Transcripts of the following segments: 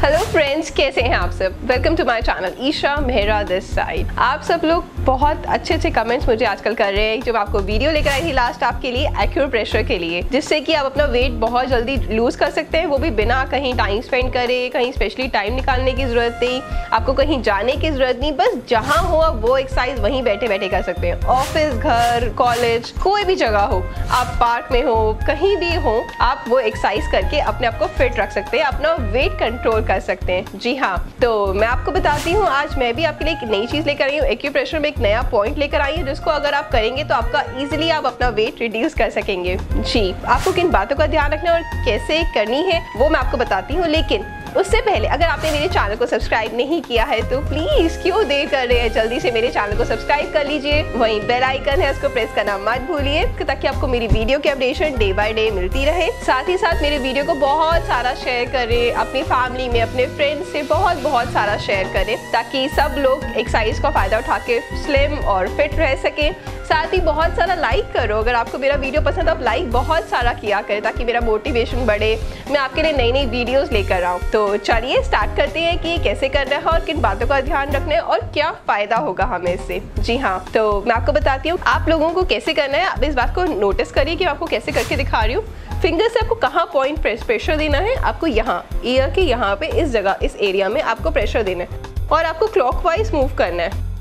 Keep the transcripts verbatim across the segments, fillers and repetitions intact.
Hello friends, कैसे हैं आप सब। Welcome to my channel Isha Mehra this side. आप सब लोग बहुत अच्छे अच्छे कमेंट्स मुझे आजकल कर रहे हैं। जब आपको वीडियो लेकर आई थी लास्ट आपके लिए एक्यूप्रेशर के लिए, जिससे कि आप अपना वेट बहुत जल्दी लूज कर सकते हैं, वो भी बिना कहीं टाइम स्पेंड करे, कहीं स्पेशली टाइम निकालने की जरूरत नहीं, आपको कहीं जाने की जरूरत नहीं, बस जहाँ हो आप वो एक्सरसाइज वहीं बैठे बैठे कर सकते हैं। ऑफिस, घर, कॉलेज, कोई भी जगह हो, आप पार्क में हो, कहीं भी हो, आप वो एक्सरसाइज करके अपने आप को फिट रख सकते हैं, अपना वेट कंट्रोल कर सकते हैं। जी हाँ, तो मैं आपको बताती हूँ, आज मैं भी आपके लिए एक नई चीज लेकर आई हूँ। एक्यूप्रेशर में एक नया पॉइंट लेकर आई हूँ, जिसको अगर आप करेंगे तो आपका इजीली आप अपना वेट रिड्यूस कर सकेंगे। जी, आपको किन बातों का ध्यान रखना और कैसे करनी है वो मैं आपको बताती हूँ, लेकिन उससे पहले अगर आपने मेरे चैनल को सब्सक्राइब नहीं किया है तो प्लीज क्यों देर कर रहे हैं, जल्दी से मेरे चैनल को सब्सक्राइब कर लीजिए। वहीं बेल आइकन है, उसको प्रेस करना मत भूलिए, ताकि आपको मेरी वीडियो की अपडेशन डे बाय डे मिलती रहे। साथ ही साथ मेरे वीडियो को बहुत सारा शेयर करें, अपनी फैमिली में, अपने फ्रेंड्स से बहुत बहुत सारा शेयर करें, ताकि सब लोग एक्सरसाइज का फायदा उठा के स्लिम और फिट रह सके। साथ ही बहुत सारा लाइक करो, अगर आपको मेरा वीडियो पसंद है आप लाइक बहुत सारा किया करें, ताकि मेरा मोटिवेशन बढ़े, मैं आपके लिए नई नई वीडियोस लेकर आऊँ। तो चलिए स्टार्ट करते हैं कि कैसे करना है और किन बातों का ध्यान रखना है और क्या फायदा होगा हमें इससे। जी हाँ, तो मैं आपको बताती हूँ आप लोगों को कैसे करना है। आप इस बात को नोटिस करिए कि मैं आपको कैसे करके दिखा रही हूँ। फिंगर से आपको कहाँ पॉइंट प्रेशर देना है, आपको यहाँ ईयर के यहाँ पे इस जगह इस एरिया में आपको प्रेशर देना है और आपको क्लॉकवाइज मूव करना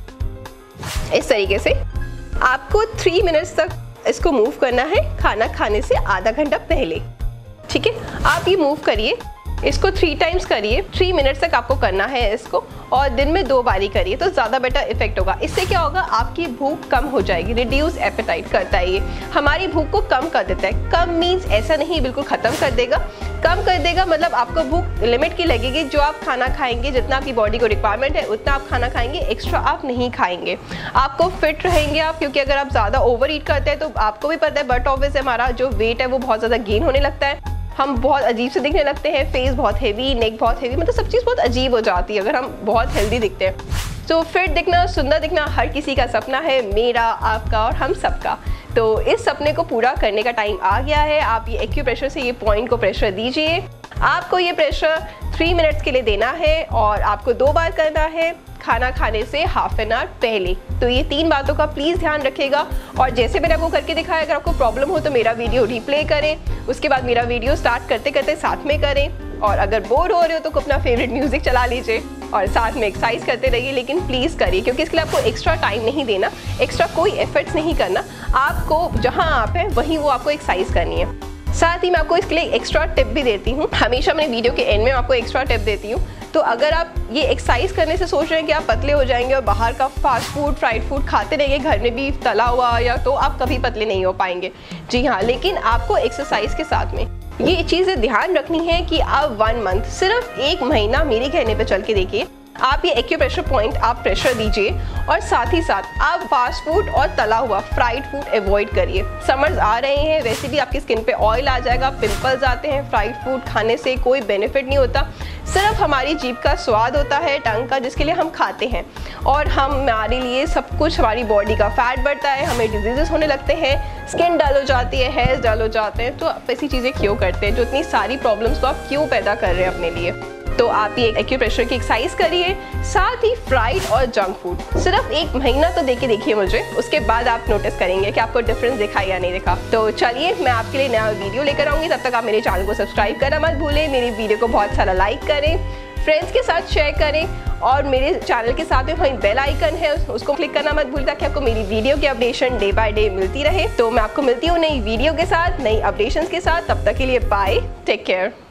है। इस तरीके से आपको थ्री मिनट्स तक इसको मूव करना है, खाना खाने से आधा घंटा पहले। ठीक है, आप ये मूव करिए, इसको थ्री टाइम्स करिए, थ्री मिनट्स तक आपको करना है इसको, और दिन में दो बारी करिए तो ज़्यादा बेटर इफेक्ट होगा। इससे क्या होगा, आपकी भूख कम हो जाएगी। रिड्यूस एपेटाइट करता है ये, हमारी भूख को कम कर देता है। कम मीन्स ऐसा नहीं बिल्कुल ख़त्म कर देगा, कम कर देगा मतलब आपको भूख लिमिट की लगेगी। जो आप खाना खाएंगे, जितना आपकी बॉडी को रिक्वायरमेंट है उतना आप खाना खाएंगे, एक्स्ट्रा आप नहीं खाएंगे। आपको फिट रहेंगे आप, क्योंकि अगर आप ज़्यादा ओवर ईट करते हैं तो आपको भी पता है बट ऑफिस हमारा जो वेट है वो बहुत ज़्यादा गेन होने लगता है, हम बहुत अजीब से दिखने लगते हैं, फेस बहुत हेवी, नेक बहुत हेवी, मतलब सब चीज़ बहुत अजीब हो जाती है अगर हम बहुत हेल्दी दिखते हैं। तो फिट दिखना, सुंदर दिखना हर किसी का सपना है, मेरा, आपका और हम सबका। तो इस सपने को पूरा करने का टाइम आ गया है। आप ये एक्यूप्रेशर से ये पॉइंट को प्रेशर दीजिए। आपको ये प्रेशर थ्री मिनट्स के लिए देना है और आपको दो बार करना है, खाना खाने से हाफ एन आवर पहले। तो ये तीन बातों का प्लीज़ ध्यान रखिएगा। और जैसे मैंने आपको करके दिखाया, अगर आपको प्रॉब्लम हो तो मेरा वीडियो रिप्ले करें, उसके बाद मेरा वीडियो स्टार्ट करते करते साथ में करें, और अगर बोर हो रहे हो तो अपना फेवरेट म्यूजिक चला लीजिए और साथ में एक्सरसाइज करते रहिए। लेकिन प्लीज़ करिए, क्योंकि इसके लिए आपको एक्स्ट्रा टाइम नहीं देना, एक्स्ट्रा कोई एफर्ट्स नहीं करना, आपको जहाँ आप हैं वहीं वो आपको एक्सरसाइज करनी है। साथ ही मैं आपको इसके लिए एक्स्ट्रा टिप भी देती हूँ, हमेशा मैंने वीडियो के एंड में आपको एक्स्ट्रा टिप देती हूँ। तो अगर आप ये एक्सरसाइज करने से सोच रहे हैं कि आप पतले हो जाएंगे और बाहर का फास्ट फूड, फ्राइड फूड खाते रहेंगे, घर में भी तला हुआ, या तो आप कभी पतले नहीं हो पाएंगे। जी हाँ, लेकिन आपको एक्सरसाइज के साथ में ये चीज़ें ध्यान रखनी है कि आप वन मंथ, सिर्फ एक महीना मेरे कहने पे चल के देखिए। आप ये एक्यूप्रेशर पॉइंट आप प्रेशर दीजिए और साथ ही साथ आप फास्ट फूड और तला हुआ फ्राइड फूड अवॉइड करिए। समर्स आ रहे हैं, वैसे भी आपकी स्किन पे ऑयल आ जाएगा, पिंपल्स आते हैं। फ्राइड फूड खाने से कोई बेनिफिट नहीं होता, सिर्फ हमारी जीभ का स्वाद होता है, टंग का, जिसके लिए हम खाते हैं, और हम हमारे लिए सब कुछ, हमारी बॉडी का फैट बढ़ता है, हमें डिजीजेस होने लगते हैं, स्किन डल हो जाती है, हेयर्स डल हो जाते हैं। तो आप ऐसी चीज़ें क्यों करते हैं, जो इतनी सारी प्रॉब्लम्स को आप क्यों पैदा कर रहे हैं अपने लिए। तो आप ये एक्यूप्रेशर की एक्सरसाइज करिए, साथ ही फ्राइड और जंक फूड सिर्फ एक महीना तो देके देखिए मुझे, उसके बाद आप नोटिस करेंगे कि आपको डिफरेंस दिखा या नहीं दिखा। तो चलिए मैं आपके लिए नया वीडियो लेकर आऊँगी, तब तक आप मेरे चैनल को सब्सक्राइब करना मत भूलें, मेरी वीडियो को बहुत सारा लाइक करें, फ्रेंड्स के साथ शेयर करें, और मेरे चैनल के साथ में वहीं बेल आइकन है उसको क्लिक करना मत भूलिए, ताकि आपको मेरी वीडियो की अपडेशन डे बाय डे मिलती रहे। तो मैं आपको मिलती हूँ नई वीडियो के साथ, नई अपडेशंस के साथ। तब तक के लिए बाय, टेक केयर।